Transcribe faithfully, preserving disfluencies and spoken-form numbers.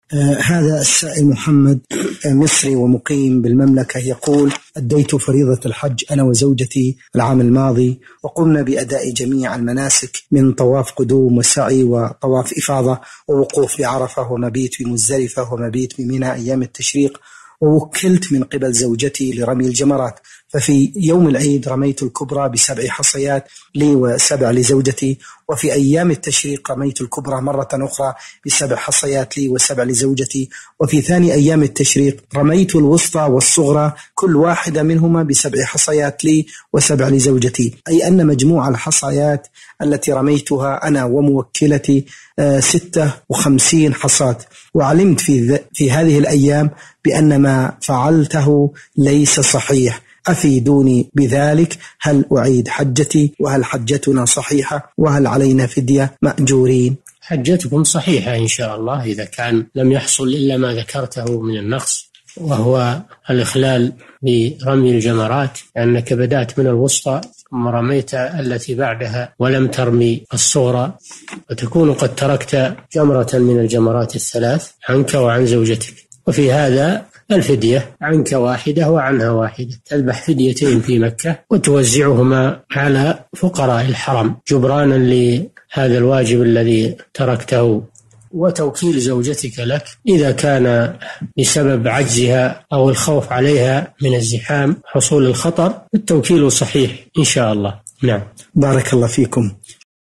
آه هذا السائل محمد آه مصري ومقيم بالمملكة، يقول: أديت فريضة الحج أنا وزوجتي العام الماضي، وقمنا بأداء جميع المناسك من طواف قدوم وسعي وطواف إفاضة ووقوف بعرفة ومبيت بمزدلفة ومبيت بمنى أيام التشريق، ووكلت من قبل زوجتي لرمي الجمرات. ففي يوم العيد رميت الكبرى بسبع حصيات لي وسبع لزوجتي، وفي أيام التشريق رميت الكبرى مرة أخرى بسبع حصيات لي وسبع لزوجتي، وفي ثاني أيام التشريق رميت الوسطى والصغرى كل واحدة منهما بسبع حصيات لي وسبع لزوجتي، أي أن مجموع الحصيات التي رميتها أنا وموكلتي ستة وخمسين حصاة. وعلمت في, في هذه الأيام بأن ما فعلته ليس صحيح، أفيدوني بذلك، هل أعيد حجتي؟ وهل حجتنا صحيحة؟ وهل علينا فدية مأجورين؟ حجتكم صحيحة إن شاء الله، إذا كان لم يحصل إلا ما ذكرته من النقص، وهو الإخلال برمي الجمرات، لأنك بدأت من الوسطى ثم رميت التي بعدها ولم ترمي الصغرى، وتكون قد تركت جمرة من الجمرات الثلاث عنك وعن زوجتك. وفي هذا الفدية عنك واحدة وعنها واحدة، تذبح فديتين في مكة وتوزعهما على فقراء الحرم جبرانا لهذا الواجب الذي تركته. وتوكيل زوجتك لك إذا كان بسبب عجزها أو الخوف عليها من الزحام حصول الخطر، التوكيل صحيح إن شاء الله. نعم، بارك الله فيكم.